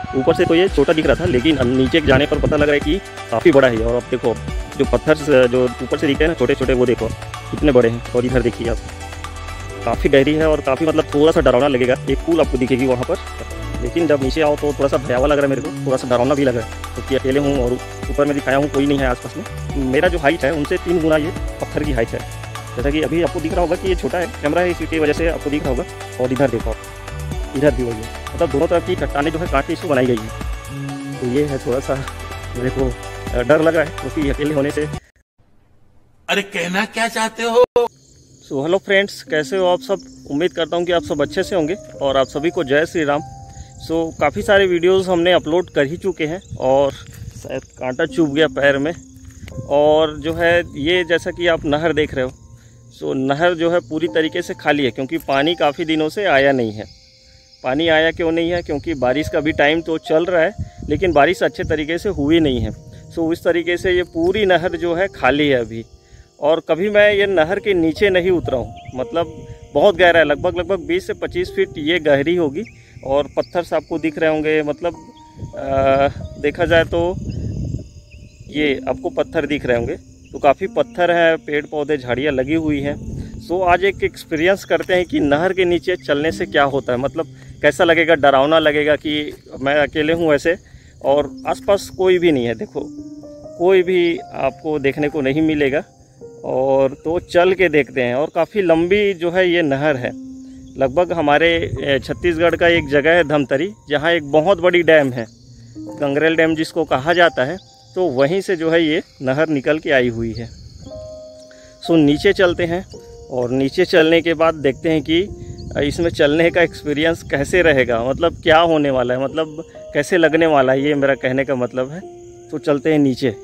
ऊपर से तो ये छोटा दिख रहा था, लेकिन नीचे जाने पर पता लग रहा है कि काफ़ी बड़ा है। और अब देखो जो पत्थर जो ऊपर से दिखते हैं ना छोटे छोटे, वो देखो कितने बड़े हैं। और इधर देखिए आप, काफ़ी गहरी है और काफ़ी मतलब थोड़ा सा डरावना लगेगा। एक पुल आपको दिखेगी वहाँ पर, लेकिन जब नीचे आओ तो थोड़ा सा भयावह लग रहा है मेरे को, थोड़ा सा डरावना भी लग रहा है क्योंकि अकेले हूँ और ऊपर में दिखाया हूँ कोई नहीं है आसपास में। मेरा जो हाइट है उनसे 3 गुना ये पत्थर की हाइट है। जैसा कि अभी आपको दिख रहा होगा कि ये छोटा है, कैमरा है इसकी वजह से आपको दिख रहा होगा। और इधर देखो, इधर भी वही है, मतलब दोनों तरफ की चट्टानें जो है काट के इसको बनाई गई है। तो ये है थोड़ा सा मेरे को डर लग रहा है क्योंकि अकेले होने से। अरे कहना क्या चाहते हो? सो हेलो फ्रेंड्स, कैसे हो आप सब? उम्मीद करता हूँ कि आप सब अच्छे से होंगे और आप सभी को जय श्री राम। सो काफ़ी सारे वीडियोस हमने अपलोड कर ही चुके हैं और शायद कांटा चुभ गया पैर में। और जो है ये जैसा कि आप नहर देख रहे हो, सो नहर जो है पूरी तरीके से खाली है क्योंकि पानी काफ़ी दिनों से आया नहीं है। पानी आया क्यों नहीं है? क्योंकि बारिश का भी टाइम तो चल रहा है लेकिन बारिश अच्छे तरीके से हुई नहीं है। सो इस तरीके से ये पूरी नहर जो है खाली है अभी। और कभी मैं ये नहर के नीचे नहीं उतरा हूँ, मतलब बहुत गहरा है, लगभग 20 से 25 फीट ये गहरी होगी। और पत्थर से आपको दिख रहे होंगे, मतलब देखा जाए तो ये आपको पत्थर दिख रहे होंगे, तो काफ़ी पत्थर है, पेड़ पौधे झाड़ियाँ लगी हुई हैं। सो आज एक एक्सपीरियंस करते हैं कि नहर के नीचे चलने से क्या होता है, मतलब कैसा लगेगा। डरावना लगेगा कि मैं अकेले हूँ ऐसे और आसपास कोई भी नहीं है, देखो कोई भी आपको देखने को नहीं मिलेगा। और तो चल के देखते हैं। और काफ़ी लंबी जो है ये नहर है, लगभग हमारे छत्तीसगढ़ का एक जगह है धमतरी, जहाँ एक बहुत बड़ी डैम है, गंगरेल डैम जिसको कहा जाता है। तो वहीं से जो है ये नहर निकल के आई हुई है। सो नीचे चलते हैं और नीचे चलने के बाद देखते हैं कि इसमें चलने का एक्सपीरियंस कैसे रहेगा, मतलब क्या होने वाला है, मतलब कैसे लगने वाला है, ये मेरा कहने का मतलब है। तो चलते हैं नीचे।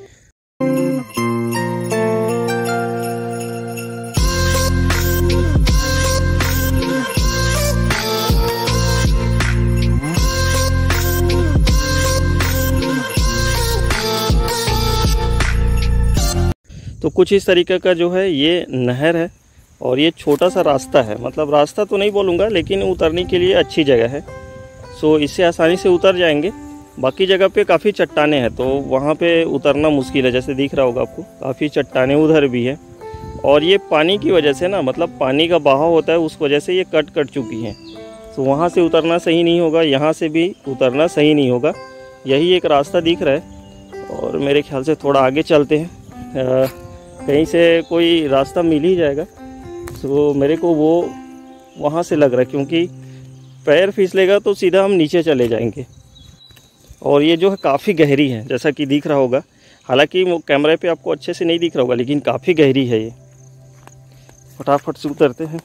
तो कुछ इस तरीके का जो है ये नहर है और ये छोटा सा रास्ता है, मतलब रास्ता तो नहीं बोलूँगा लेकिन उतरने के लिए अच्छी जगह है। सो इससे आसानी से उतर जाएंगे। बाकी जगह पे काफ़ी चट्टानें हैं तो वहाँ पे उतरना मुश्किल है, जैसे दिख रहा होगा आपको काफ़ी चट्टानें उधर भी है। और ये पानी की वजह से ना, मतलब पानी का बहाव होता है उस वजह से ये कट चुकी हैं। तो वहाँ से उतरना सही नहीं होगा, यहाँ से भी उतरना सही नहीं होगा। यही एक रास्ता दिख रहा है और मेरे ख्याल से थोड़ा आगे चलते हैं, कहीं से कोई रास्ता मिल ही जाएगा। तो मेरे को वो वहाँ से लग रहा है क्योंकि पैर फिसलेगा तो सीधा हम नीचे चले जाएंगे। और ये जो है काफ़ी गहरी है, जैसा कि दिख रहा होगा, हालांकि वो कैमरे पे आपको अच्छे से नहीं दिख रहा होगा लेकिन काफ़ी गहरी है ये। फटाफट से उतरते हैं।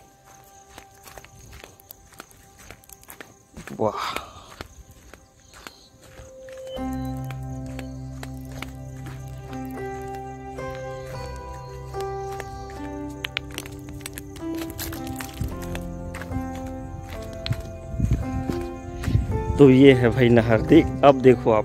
वाह, तो ये है भाई नहर। अब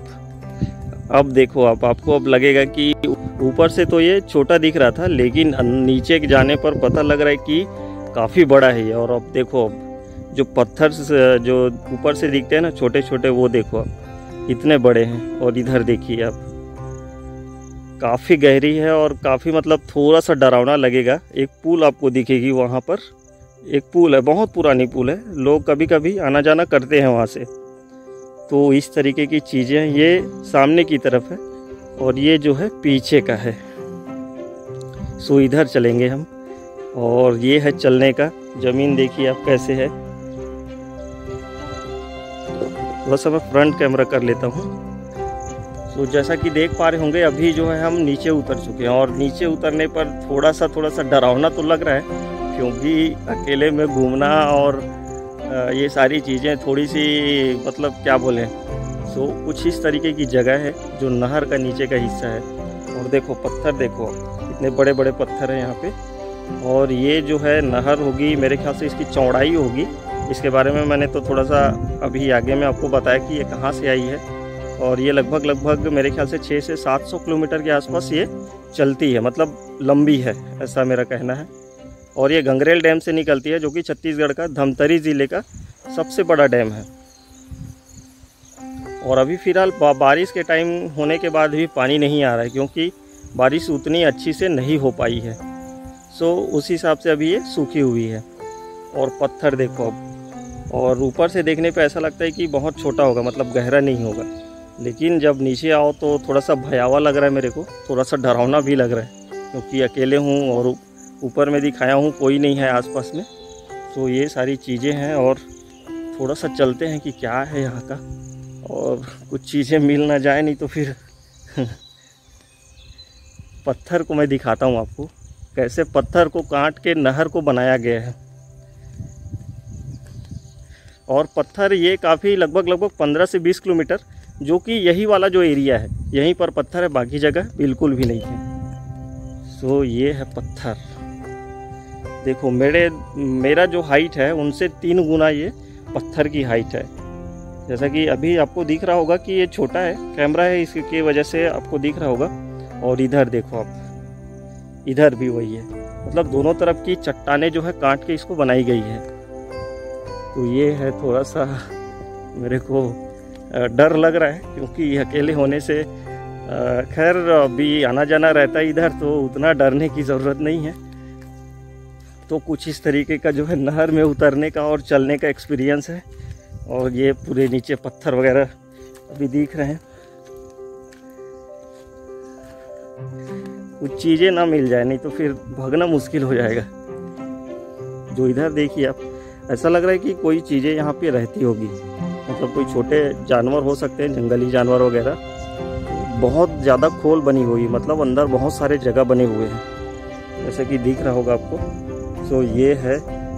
देखो आप, आपको अब लगेगा कि ऊपर से तो ये छोटा दिख रहा था लेकिन नीचे जाने पर पता लग रहा है कि काफ़ी बड़ा है ये। और अब देखो, अब जो पत्थर जो ऊपर से दिखते हैं ना छोटे छोटे, वो देखो आप कितने बड़े हैं। और इधर देखिए आप, काफ़ी गहरी है और काफ़ी मतलब थोड़ा सा डरावना लगेगा। एक पुल आपको दिखेगी वहाँ पर, एक पुल है, बहुत पुरानी पुल है, लोग कभी कभी आना जाना करते हैं वहाँ से। तो इस तरीके की चीज़ें, ये सामने की तरफ है और ये जो है पीछे का है। सो इधर चलेंगे हम। और ये है चलने का, ज़मीन देखिए आप कैसे है। थोड़ा सा मैं फ्रंट कैमरा कर लेता हूँ। सो जैसा कि देख पा रहे होंगे अभी जो है हम नीचे उतर चुके हैं। और नीचे उतरने पर थोड़ा सा डरावना तो लग रहा है क्योंकि अकेले में घूमना और ये सारी चीज़ें थोड़ी सी, मतलब क्या बोलें। सो कुछ इस तरीके की जगह है जो नहर का नीचे का हिस्सा है। और देखो पत्थर, देखो इतने बड़े बड़े पत्थर हैं यहाँ पे। और ये जो है नहर होगी, मेरे ख्याल से इसकी चौड़ाई होगी। इसके बारे में मैंने तो थोड़ा सा अभी आगे में आपको बताया कि ये कहाँ से आई है। और ये लगभग मेरे ख्याल से 600 से 700 किलोमीटर के आसपास ये चलती है, मतलब लंबी है, ऐसा मेरा कहना है। और ये गंगरेल डैम से निकलती है जो कि छत्तीसगढ़ का धमतरी ज़िले का सबसे बड़ा डैम है। और अभी फ़िलहाल बारिश के टाइम होने के बाद भी पानी नहीं आ रहा है, क्योंकि बारिश उतनी अच्छी से नहीं हो पाई है। सो उस हिसाब से अभी ये सूखी हुई है। और पत्थर देखो अब, और ऊपर से देखने पे ऐसा लगता है कि बहुत छोटा होगा, मतलब गहरा नहीं होगा, लेकिन जब नीचे आओ तो थोड़ा सा भयावह लग रहा है मेरे को, थोड़ा सा डरावना भी लग रहा है, क्योंकि अकेले हूँ और ऊपर में दिखाया हूँ, कोई नहीं है आसपास में। तो ये सारी चीज़ें हैं, और थोड़ा सा चलते हैं कि क्या है यहाँ का, और कुछ चीज़ें मिल ना जाए, नहीं तो फिर पत्थर को मैं दिखाता हूँ आपको, कैसे पत्थर को काट के नहर को बनाया गया है। और पत्थर ये काफ़ी लगभग 15 से 20 किलोमीटर, जो कि यही वाला जो एरिया है यहीं पर पत्थर है, बाकी जगह बिल्कुल भी नहीं है। सो ये है पत्थर। देखो मेरा जो हाइट है उनसे 3 गुना ये पत्थर की हाइट है। जैसा कि अभी आपको दिख रहा होगा कि ये छोटा है, कैमरा है इसकी वजह से आपको दिख रहा होगा। और इधर देखो आप, इधर भी वही है, मतलब दोनों तरफ की चट्टानें जो है काट के इसको बनाई गई है। तो ये है, थोड़ा सा मेरे को डर लग रहा है, क्योंकि अकेले होने से खैर अभी आना जाना रहता है इधर, तो उतना डरने की ज़रूरत नहीं है। तो कुछ इस तरीके का जो है नहर में उतरने का और चलने का एक्सपीरियंस है। और ये पूरे नीचे पत्थर वगैरह अभी दिख रहे हैं। कुछ चीज़ें ना मिल जाए, नहीं तो फिर भागना मुश्किल हो जाएगा। जो इधर देखिए आप, ऐसा लग रहा है कि कोई चीज़ें यहाँ पे रहती होगी, मतलब कोई छोटे जानवर हो सकते हैं, जंगली जानवर वगैरह। बहुत ज़्यादा खोल बनी हुई, मतलब अंदर बहुत सारे जगह बने हुए हैं, जैसे कि दिख रहा होगा आपको। सो ये है,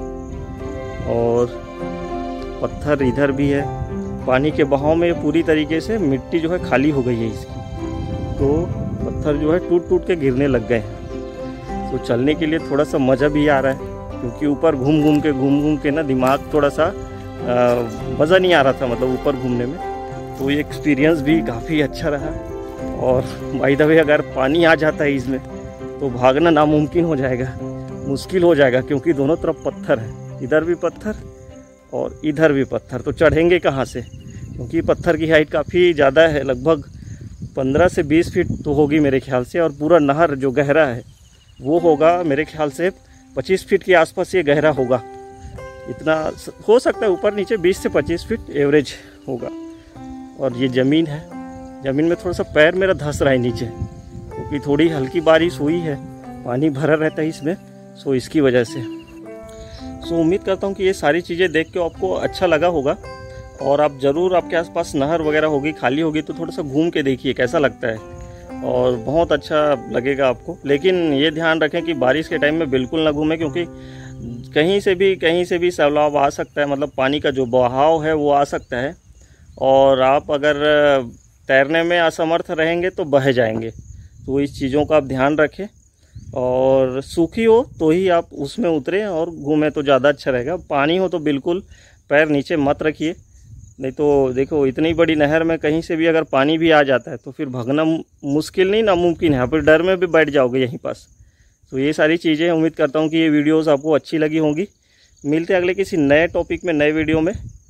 और पत्थर इधर भी है। पानी के बहाव में पूरी तरीके से मिट्टी जो है खाली हो गई है इसकी, तो पत्थर जो है टूट टूट के गिरने लग गए हैं। तो चलने के लिए थोड़ा सा मज़ा भी आ रहा है, क्योंकि ऊपर घूम घूम के ना दिमाग थोड़ा सा मज़ा नहीं आ रहा था, मतलब ऊपर घूमने में। तो ये एक्सपीरियंस भी काफ़ी अच्छा रहा। और बाय द वे अगर पानी आ जाता है इसमें तो भागना नामुमकिन हो जाएगा, मुश्किल हो जाएगा, क्योंकि दोनों तरफ पत्थर है, इधर भी पत्थर और इधर भी पत्थर। तो चढ़ेंगे कहाँ से, क्योंकि पत्थर की हाइट काफ़ी ज़्यादा है, लगभग 15 से 20 फीट तो होगी मेरे ख्याल से। और पूरा नहर जो गहरा है वो होगा मेरे ख्याल से 25 फीट के आसपास ये गहरा होगा, इतना हो सकता है, ऊपर नीचे 20 से 25 फीट एवरेज होगा। और ये ज़मीन है, ज़मीन में थोड़ा सा पैर मेरा धंस रहा है नीचे, क्योंकि थोड़ी हल्की बारिश हुई है, पानी भरा रहता है इसमें, सो इसकी वजह से। सो उम्मीद करता हूँ कि ये सारी चीज़ें देख के आपको अच्छा लगा होगा। और आप ज़रूर, आपके आसपास नहर वगैरह होगी, खाली होगी, तो थोड़ा सा घूम के देखिए कैसा लगता है, और बहुत अच्छा लगेगा आपको। लेकिन ये ध्यान रखें कि बारिश के टाइम में बिल्कुल ना घूमें, क्योंकि कहीं से भी सैलाब आ सकता है, मतलब पानी का जो बहाव है वो आ सकता है, और आप अगर तैरने में असमर्थ रहेंगे तो बह जाएंगे। तो इस चीज़ों का आप ध्यान रखें, और सूखी हो तो ही आप उसमें उतरें और घूमें तो ज़्यादा अच्छा रहेगा। पानी हो तो बिल्कुल पैर नीचे मत रखिए, नहीं तो देखो इतनी बड़ी नहर में कहीं से भी अगर पानी भी आ जाता है तो फिर भागना मुश्किल नहीं, नामुमकिन है, फिर डर में भी बैठ जाओगे यहीं पास। तो ये सारी चीज़ें, उम्मीद करता हूँ कि ये वीडियोज़ आपको अच्छी लगी होंगी। मिलते हैं अगले किसी नए टॉपिक में, नए वीडियो में।